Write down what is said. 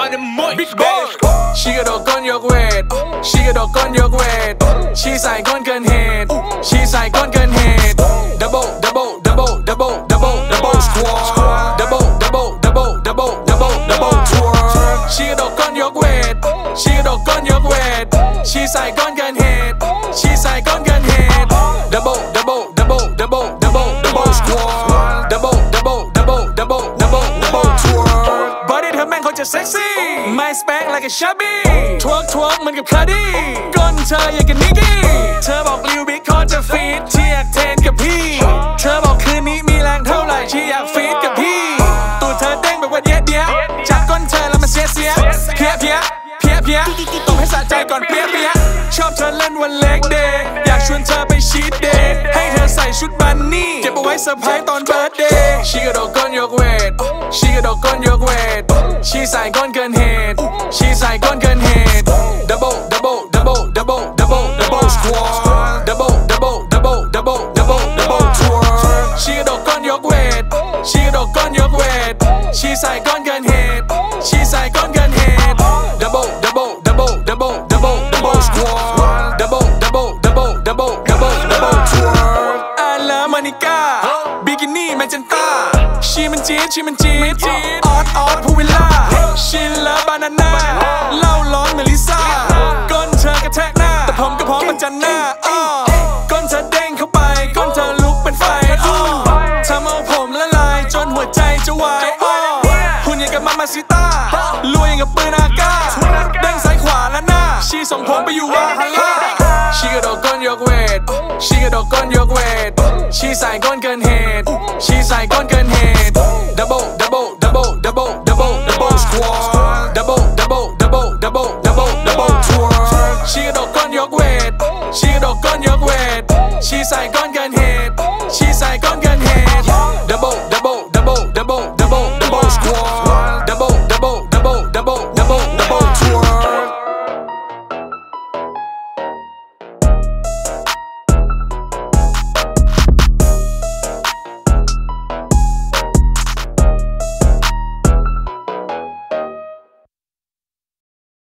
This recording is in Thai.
on the mic Big Boss ชีกระโดดก้นยกเวทชีกระโดดก้นยกเวทชีใส่ก้นเกินเหตุชีใส่ก้นเกินเหตุ double double double double double double squat double double double double double double twerk ชีกระโดดก้นยกเวทชีกระโดดก้นยกเวทชีใส่ก้นเกินเหตุชีใส่ก้นเกินเหตุ double double double double double double squat double double double double double double twerk body เธอแม่งเขาจะเซ็กซี่ไม่สเปค like a shabby twerk twerk เหมือนกับคาร์ดี้ก้นเธออยากกับนิกกี้เธอบอกลิวบิ๊กคอนจะฟีดที่อยากเทนกับพี่เธอบอกคืนนี้มีแรงเท่าไหร่ที่อยากฟีดกับพี่ตัวเธอเด้งแบบว่าเดียวจากก้นเธอแล้วมาเสียเพี้ยเพี้ยต้องให้สะใจก่อนเพี้ยชอบเธอเล่นวันเล็กเดย์อยากชวนเธอไปชีทเดย์ให้เธอใส่ชุดบันนี่เก็บเอาไว้เซอร์ไพรส์ตอนเบิร์ธเดย์ชีกระโดดก้นยกเวทชีกระโดดก้นยกเวทชีใส่ก้นเกินเหตุชีใส่ก้นเกินเหตุ double double double double double double squat double double double double double double twerk ชีกระโดดก้นยกเวทชีกระโดดก้นยกเวทชีใส่ก้นเกินเหตุชีใส่ก้นเกินเหตุ double double double double double double squat double double double double double double twerk อาลามานิก้าบิกินี่แมนเต้าชีมันจี๊ดออดพูวิลล่าชินและบานาน่าเล่าร้อนเหมือนลิซ่าก้นเธอกระแทกหน้าแต่ผมก็พร้อมประจันหน้าก้นเธอเด้งเข้าไปก้นเธอลุกเป็นไฟทำเอาผมละลายจนหัวใจจะวายหุ่นอย่างกับมามาซิต้ารวยอย่างกับปืนอากาศเด้งซ้ายขวาและหน้าชีส่งผมไปอยู่วาฮาร่าชีกระโดดก้นยกเวทชีกระโดดก้นยกเวทชีใส่ก้นเกินเหตุ